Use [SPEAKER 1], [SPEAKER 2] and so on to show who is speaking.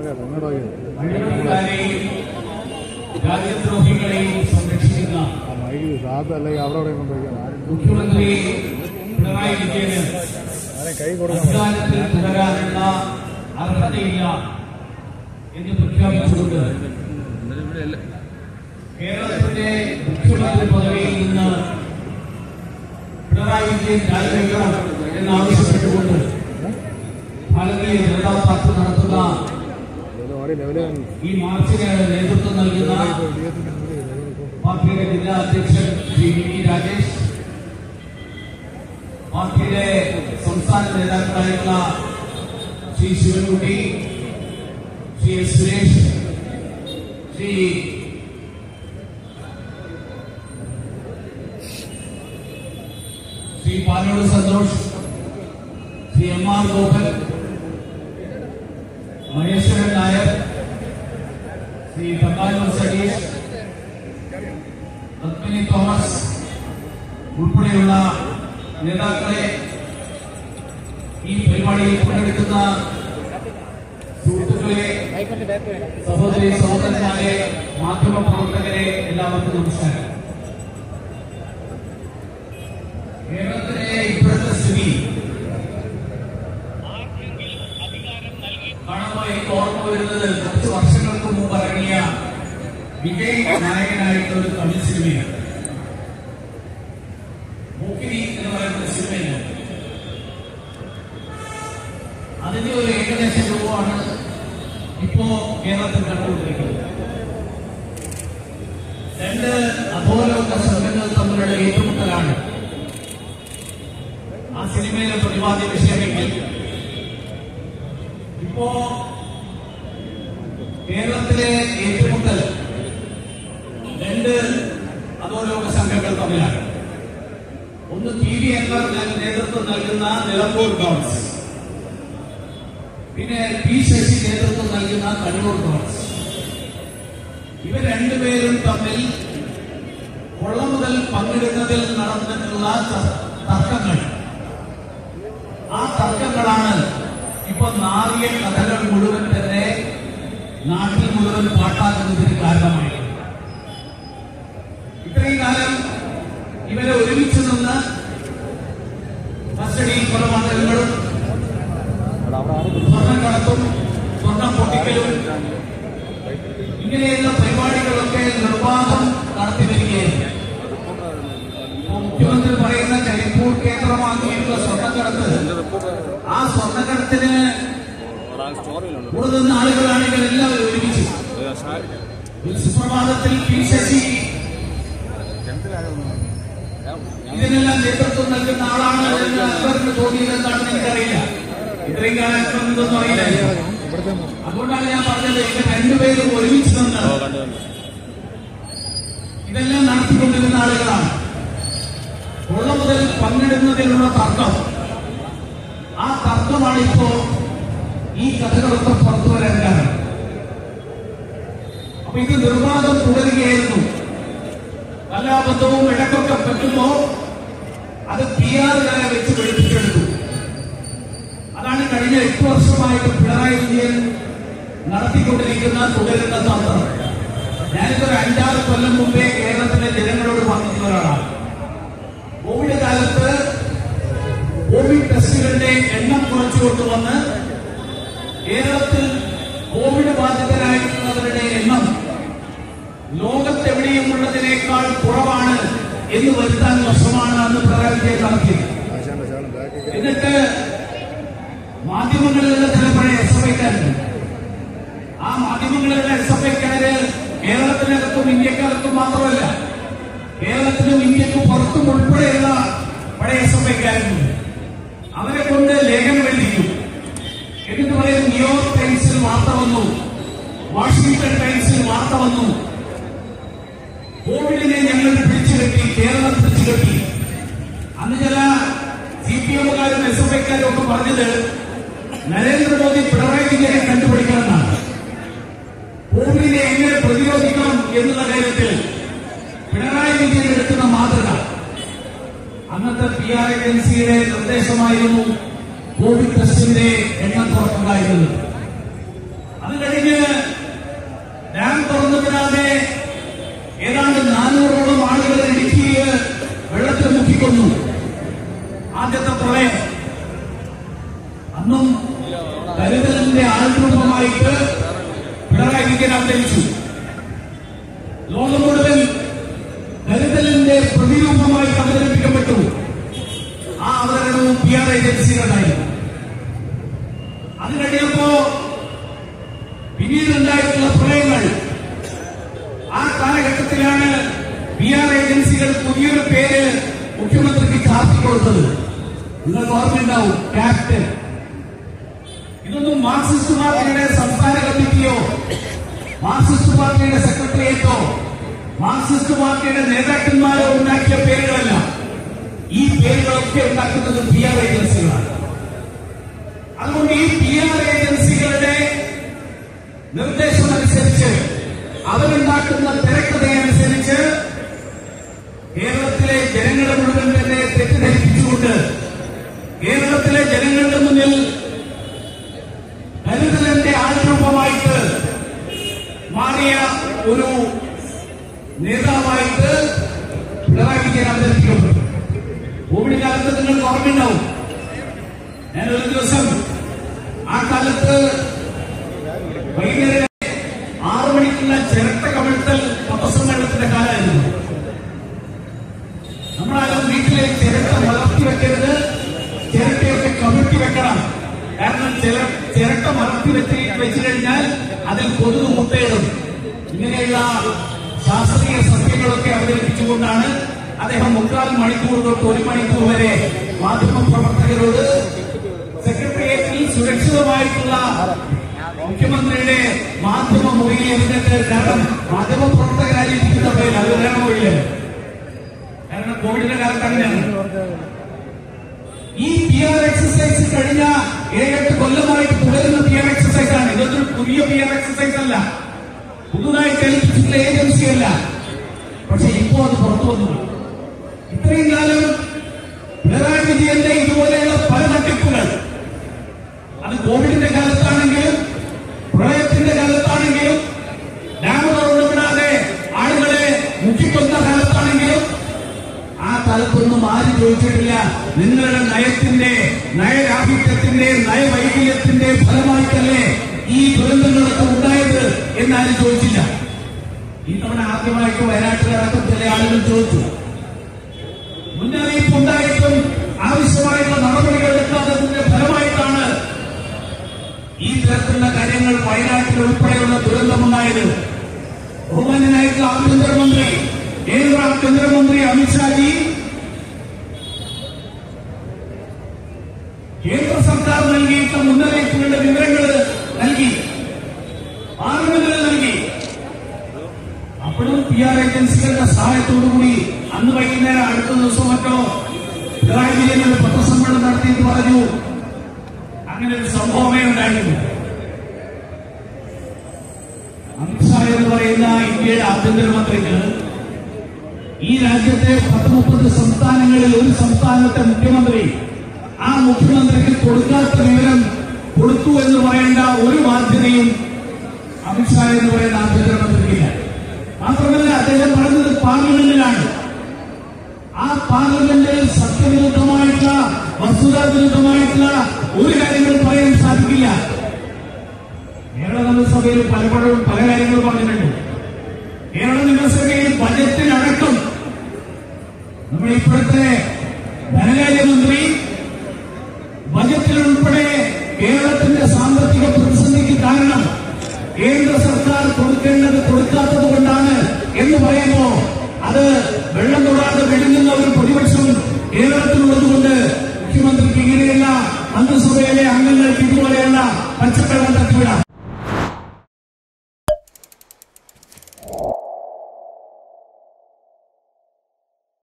[SPEAKER 1] അഴിമതിക്കാരെയും രാജ്യദ്രോഹികളെയും സംരക്ഷിക്കുന്ന മുഖ്യമന്ത്രി പിണറായി വിജയന് അധികാരത്തിൽ തുടരാനുള്ള അർഹതയില്ല എന്ന് പ്രഖ്യാപിച്ചുകൊണ്ട് കേരളത്തിന്റെ മുഖ്യമന്ത്രി പദവിയിൽ നിന്ന് പിണറായി വിജയൻ രാജിവെക്കണം എന്നാവശ്യപ്പെട്ടുകൊണ്ട് ഭാരതീയ ജനതാ പാർട്ടി നടത്തുന്ന ഈ മാർച്ചിന് നേതൃത്വം നൽകുന്ന പാർട്ടിയുടെ ജില്ലാ അധ്യക്ഷൻ ശ്രീ വി രാജേഷ്, പാർട്ടിയുടെ സംസ്ഥാന നേതാക്കളായിട്ടുള്ള Shri Sivankutty, Shri S Suresh, Shri Palode Santhosh, Shri M R Gopan, Maheswaran Nair, Shri Thampanoor Satheesh, Padmini Thomas ഉൾപ്പെടെയുള്ള നേതാക്കളെ, ഈ പരിപാടിയിൽ പങ്കെടുക്കുന്ന സുഹൃത്തുക്കളെ, സഹോദരി സഹോദരന്മാരെ, മാധ്യമ പ്രവർത്തകരെ, എല്ലാവർക്കും നമസ്കാരം. കേരളത്തിലെ ഇപ്പോഴത്തെ സ്ഥിതി കാണുമ്പോൾ എനിക്ക് ഓർമ്മ വരുന്നത് കുറച്ച് വർഷങ്ങൾക്ക് മുമ്പ് ഇറങ്ങിയ വിജയ് നായകനായിട്ടുള്ള ഒരു തമിഴ് സിനിമയാണ്. മൂക്കിരി എന്ന് പറയുന്ന സിനിമയാണ്. അതിന്റെ ഒരു ഏകദേശ രൂപമാണ് ഇപ്പോ കേരളത്തിൽ കണ്ടുകൊണ്ടിരിക്കുന്നത്. രണ്ട് അധോലോക സംഘങ്ങൾ തമ്മിലുള്ള ഏറ്റുമുട്ടലാണ് ആ സിനിമയിലെ പ്രതിപാദ്യ വിഷയമെങ്കിൽ ഇപ്പോ കേരളത്തിലെ ഏറ്റുമുട്ടൽ രണ്ട് അധോലോക സംഘങ്ങൾ തമ്മിലാണ്. ഒന്ന് TV അൻവർ നേതൃത്വം നൽകുന്ന നിലമ്പൂർ ഡോൺസ്, പിന്നെ P ശശി നേതൃത്വം നൽകുന്ന കണ്ണൂർ ഡോൺസ്. ഇവർ രണ്ടുപേരും തമ്മിൽ കൊള്ളമുതൽ പങ്കിടുന്നതിൽ നടന്നിട്ടുള്ള തർക്കങ്ങൾ, ആ തർക്കങ്ങളാണ് ഇപ്പൊ നാറിയ കഥകൾ മുഴുവൻ തന്നെ നാട്ടിൽ മുഴുവൻ പാട്ടാക്കുന്നതിന് കാരണമായി. ഇത്രയും കാലം ഇവരെ ഒരുമിച്ച് നിന്ന് കസ്റ്റഡിയിൽ കൊലപാതകങ്ങളും സ്വർണ്ണക്കടത്തും സ്വർണ്ണം പൊട്ടിക്കലും ഇങ്ങനെയുള്ള പരിപാടികളൊക്കെ നിർവാഹം നടത്തി വരികയായിരുന്നു. മുഖ്യമന്ത്രി പറയുന്ന കരിപ്പൂർ കേന്ദ്രമാക്കിയിട്ടുള്ള സ്വർണ്ണക്കടത്ത്, ആ സ്വർണ്ണക്കടത്തിന് കൂടുതൽ ആളുകളാണ് ഇവരെല്ലാവരും ഒരുമിച്ച്. സുപ്രഭാതത്തിൽ P ശശി ഇതിനെല്ലാം നേതൃത്വം നൽകുന്ന ആളാണ് എന്ന് അക്ബറിന് തോന്നിയതെന്താണെന്ന് എനിക്കറിയില്ല. ഇത്രയും കാലം ഇതൊന്നും അറിയില്ല. അതുകൊണ്ടാണ് ഞാൻ പറഞ്ഞത് ഇവർ രണ്ടുപേരും ഒരുമിച്ച് നിന്ന് ഇതെല്ലാം നടത്തിക്കൊണ്ടിരുന്ന ആളുകളാണ്. കൊള്ള മുതൽ പങ്കിടുന്നതിനുള്ള തർക്കം, ആ തർക്കമാണ് ഇപ്പോ ഈ കഥകളൊക്കെ പുറത്തു വരാൻ കാരണം. അപ്പൊ ഇത് നിർവാദം തുടരുകയായിരുന്നു. കലാബദ്ധവും ഇടക്കൊക്കെ പറ്റുമ്പോ അത് PR-കാരെ വെച്ച് വെളുപ്പിച്ചെടുത്തു. അതാണ് കഴിഞ്ഞ 8 വർഷമായിട്ട് പിണറായി വിജയൻ നടത്തിക്കൊണ്ടിരിക്കുന്ന തുടരുന്ന തന്ത്രം. ഞാനിതൊരു 5-6 കൊല്ലം മുമ്പേ കേരളത്തിലെ ജനങ്ങളോട് പറഞ്ഞിട്ടുള്ള ഒരാളാണ്. കോവിഡ് കാലത്ത് കോവിഡ് ടെസ്റ്റുകളുടെ എണ്ണം കുറച്ചു കൊണ്ടുവന്ന് കേരളത്തിൽ കോവിഡ് ബാധിതരായിട്ടുള്ളവരുടെ എണ്ണം ലോകത്തെവിടെയും ഉള്ളതിനേക്കാൾ കുറവാണ് എന്ന് വരുത്താൻ വർഷമാണ് അന്ന് പിണറായി വിജയൻ നടത്തിയത്. എന്നിട്ട് മാധ്യമങ്ങളിലുള്ള ചില പഴയ SFIക്കാരുണ്ട്. ആ മാധ്യമങ്ങളിലുള്ള SFIക്കാര് കേരളത്തിനകത്തും ഇന്ത്യക്കകത്തും മാത്രമല്ല, കേരളത്തിലും ഇന്ത്യക്കും പുറത്തും ഉൾപ്പെടെയുള്ള പഴയ SFIക്കാരുണ്ട്. അവരെ കൊണ്ട് ലേഖനം എഴുതിക്കും. എന്നിട്ട് പറയും ന്യൂയോർക്ക് ടൈംസിൽ വാർത്ത വന്നു, വാഷിംഗ്ടൺ ടൈംസിൽ വാർത്ത വന്നു, കോവിഡിനെ ഞങ്ങൾ പിടിച്ചുകെട്ടി, കേരളം പിടിച്ചുകെട്ടി. അന്ന് ചില CPM-കാരും SFIക്കാരും ഒക്കെ പറഞ്ഞത് നരേന്ദ്രമോദി പിണറായി വിജയനെ കണ്ടുപിടിക്കണമെന്നാണ്. കോവിഡിനെ എങ്ങനെ പ്രതിരോധിക്കണം എന്നുള്ള കാര്യത്തിൽ പിണറായി വിജയൻ എടുക്കുന്ന മാതൃക അന്നത്തെ PR ഏജൻസിയുടെ നിർദ്ദേശമായിരുന്നു കോവിഡ് ടെസ്റ്റിന്റെ എണ്ണം കുറവുണ്ടായിരുന്നത്. അത് കഴിഞ്ഞ് ഡാം തുറന്നുവിടാതെ ഏതാണ്ട് 400ഓളം ആളുകളെ ഇടുക്കിയിൽ വെള്ളത്തിൽ മുക്കിക്കൊന്നു. ആദ്യത്തെ പ്രളയം. അന്നും കരുതലിന്റെ ആൾരൂപമായിട്ട് പിണറായി വിജയൻ അവതരിച്ചു. ലോകം മുഴുവൻ കരുതലിന്റെ പ്രതിരൂപമായിട്ട് അവതരിപ്പിക്കപ്പെട്ടു. ആ അവതരണവും PR ഏജൻസികളുണ്ടായിരുന്നു. അത് കഴിഞ്ഞപ്പോ പിന്നീടുണ്ടായിട്ടുള്ള പ്രളയങ്ങൾ. ആ കാലഘട്ടത്തിലാണ് PR ഏജൻസികൾ പുതിയൊരു പേര് മുഖ്യമന്ത്രിക്ക് ചാർത്തിക്കൊടുത്തത്. നിങ്ങൾക്ക് ഓർമ്മയുണ്ടാവും, ക്യാപ്റ്റൻ. ഇതൊന്നും മാർക്സിസ്റ്റ് പാർട്ടിയുടെ സംസ്ഥാന കമ്മിറ്റിയോ മാർക്സിസ്റ്റ് പാർട്ടിയുടെ സെക്രട്ടേറിയറ്റോ മാർക്സിസ്റ്റ് പാർട്ടിയുടെ നേതാക്കന്മാരോ ഉണ്ടാക്കിയ പേരുകളല്ല. ഈ പേരുകളൊക്കെ ഉണ്ടാക്കുന്നത് PR ഏജൻസികളാണ്. അതുകൊണ്ട് ഈ PR ഏജൻസികളുടെ നിർദ്ദേശമനുസരിച്ച് അവരുണ്ടാക്കുന്ന തിരക്കഥയനുസരിച്ച് കേരളത്തിലെ ജനങ്ങളെ മുഴുവൻ തന്നെ തെറ്റിദ്ധരിപ്പിച്ചുകൊണ്ട് കേരളത്തിലെ ജനങ്ങളുടെ മുന്നിൽ കരുതലിന്റെ ആൾരൂപമായിട്ട് മാറിയ ഒരു നേതാവായിട്ട് പിണറായി വിജയൻ അവതരിപ്പിക്കപ്പെട്ടു. കോവിഡ് കാലത്ത് നിങ്ങൾക്ക് ഓർമ്മയുണ്ടാവും. ഞാനൊരു ദിവസം ആ കാലത്ത് വൈകുന്നേരം 6 മണിക്കുള്ള ചിരട്ട കമിഴ്ത്തൽ പത്രസമ്മേളനത്തിന്റെ കാലമായിരുന്നു. നമ്മളാരും വീട്ടിലെ ചിരട്ട വളർത്തി വെക്കരുത്, ചിരട്ടയൊക്കെ കമിഴ്ത്തി വെക്കണം. കാരണം ചിരട്ട വളർത്തി വെച്ചു കഴിഞ്ഞാൽ അതിൽ കൊതുക് മുട്ടയിടും. ഇങ്ങനെയുള്ള ശാസ്ത്രീയ സത്യങ്ങളൊക്കെ അവതരിപ്പിച്ചുകൊണ്ടാണ് അദ്ദേഹം 3/4 മണിക്കൂർ തൊട്ട് 1 മണിക്കൂർ വരെ മാധ്യമപ്രവർത്തകരോട് സെക്രട്ടേറിയറ്റിൽ സുരക്ഷിതമായിട്ടുള്ള മുഖ്യമന്ത്രിയുടെ മാധ്യമ മുറിയിൽ ഇരുന്നിട്ട്, കാരണം മാധ്യമപ്രവർത്തകരായിരിക്കുന്ന പേര് അത് വേണമില്ല, കാരണം കോവിഡിന്റെ കാലത്ത് അങ്ങനെയാണ്. ഈ PR എക്സസൈസ് കഴിഞ്ഞ 7-8 കൊല്ലമായിട്ട് തുടരുന്ന PR എക്സസൈസ് ആണ്. ഇതൊരു പുതിയ PR എക്സസൈസ് അല്ല, പുതുതായി ചലിപ്പിച്ചിട്ടുള്ള ഏജൻസിയല്ല. പക്ഷെ ഇപ്പോ അത് പുറത്തു വന്നു. ഇത്രയും കാലം പിണറായി വിജയന്റെ ഇതുപോലെയുള്ള പല തട്ടിപ്പുകൾ, അത് കോവിഡിന്റെ കാലത്താണെങ്കിലും പ്രളയത്തിന്റെ കാലത്താണെങ്കിലും ഡാം തുറന്നുവിടാതെ ആളുകളെ മുക്കിക്കൊന്ന കാലത്താണെങ്കിലും ആ കാലത്തൊന്നും ആരും ചോദിച്ചിട്ടില്ല നിങ്ങളുടെ നയത്തിന്റെ, നയരാഹിത്യത്തിന്റെ, നയവൈകല്യത്തിന്റെ ഫലമായിട്ടല്ലേ ഈ ദുരന്തങ്ങളൊക്കെ ഉണ്ടായത് എന്നാരും ചോദിച്ചില്ല. ഈ തവണ ആദ്യമായിട്ട് വയനാട്ടിലടക്കം ചില ആളുകൾ ചോദിച്ചു. മുന്നറിയിപ്പ് ഉണ്ടായിട്ടും ആവശ്യമായിട്ടുള്ള നടപടികൾ എടുക്കാത്തതിന്റെ ഫലമായിട്ടാണ് ഈ തരത്തിലുള്ള കാര്യങ്ങൾ വയനാട്ടിൽ ഉൾപ്പെടെയുള്ള ദുരന്തമുണ്ടായത്. ബഹുമാന്യനായിട്ടുള്ള ആഭ്യന്തരമന്ത്രി, കേന്ദ്ര ആഭ്യന്തരമന്ത്രി അമിത്ഷാജി കേന്ദ്ര സർക്കാർ നൽകിയിട്ടുള്ള മുന്നറിയിപ്പുകളുടെ വിവരങ്ങൾ നൽകി, പാർലമെന്റിൽ നൽകി. അപ്പോഴും PR ഏജൻസികളുടെ സഹായത്തോടുകൂടി അന്ന് വൈകുന്നേരം അടുത്ത ദിവസം മറ്റോ പിണറായി വിജയൻ ഒരു പത്രസമ്മേളനം നടത്തിയിട്ട് പറഞ്ഞു അങ്ങനെ ഒരു സംഭവമേ ഉണ്ടായിരുന്നു. അമിത്ഷാ എന്ന് പറയുന്ന ഇന്ത്യയുടെ ആഭ്യന്തരമന്ത്രിക്ക് ഈ രാജ്യത്തെ 10-30 സംസ്ഥാനങ്ങളിൽ ഒരു സംസ്ഥാനത്തെ മുഖ്യമന്ത്രി, ആ മുഖ്യമന്ത്രിക്ക് കൊടുക്കാത്ത വിവരം കൊടുത്തു എന്ന് പറയേണ്ട ഒരു ബാധ്യതയും അമിത്ഷാ എന്ന് പറയുന്ന ആഭ്യന്തരമന്ത്രിക്കില്ല. മാത്രമല്ല, അദ്ദേഹം പറഞ്ഞത് പാർലമെന്റിലാണ്. ആ പാർലമെന്റിൽ സത്യവിരുദ്ധമായിട്ടുള്ള, വസ്തുതാവിരുദ്ധമായിട്ടുള്ള ഒരു കാര്യങ്ങളും പറയാൻ സാധിക്കില്ല. കേരള നിയമസഭയിൽ പലപ്പോഴും പല കാര്യങ്ങളും പറഞ്ഞിട്ടുണ്ട്. കേരള നിയമസഭയിൽ ബജറ്റിനടക്കം നമ്മുടെ ഇപ്പോഴത്തെ ധനകാര്യമന്ത്രി ബജറ്റിലുൾപ്പെടെ കേരളത്തിന്റെ സാമ്പത്തിക പ്രതിസന്ധിക്ക് കാരണം കേന്ദ്ര സർക്കാർ കൊടുക്കേണ്ടത് കൊടുക്കാത്തത് കൊണ്ടാണ് എന്ന് പറയുമ്പോ അത് വെള്ളം തൊടാതെ വിഴുങ്ങുന്ന ഒരു പ്രതിപക്ഷം കേരളത്തിലുള്ളതുകൊണ്ട് മുഖ്യമന്ത്രിക്ക് ഇങ്ങനെയുള്ള മന്ത്രിസഭയിലെ അംഗങ്ങൾക്ക് ഇതുപോലെയുള്ള പച്ചക്കള്ള